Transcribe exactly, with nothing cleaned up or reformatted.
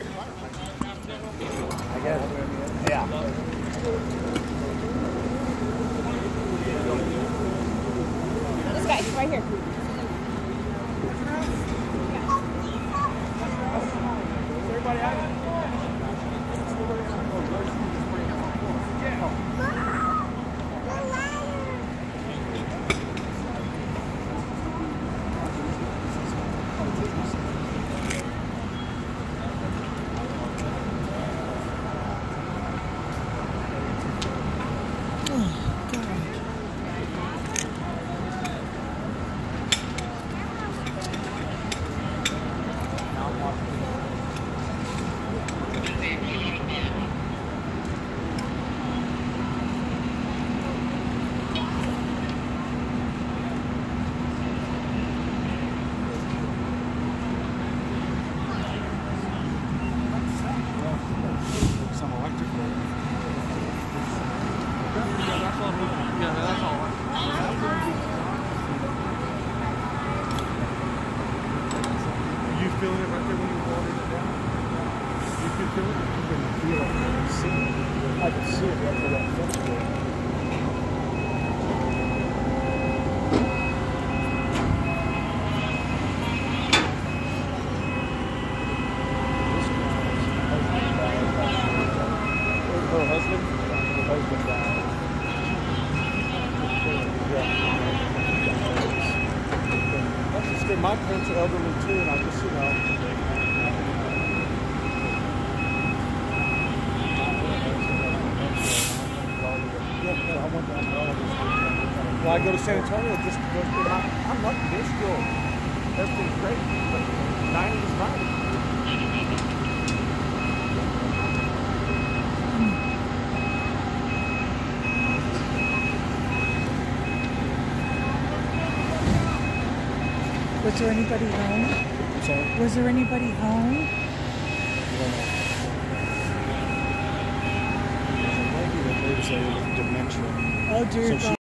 I guess. Yeah. This guy, right here. Everybody out? Some electric board. Yeah, that's all. Yeah, that's all. Are you feeling it right there when you watered it down? You can feel it? You can feel it. You can see it. I can see it right where that fence was. Her husband? Her husband died. Yeah. That's just good. My parents are elderly too, and I just, you know. Yeah, I went down to all of this. Well, I go to San Antonio just because I'm lucky. They're still, everything's great. But ninety is ninety. Was there anybody home? Sorry? Was there anybody home? Maybe there's a dementia. Oh dear So God. she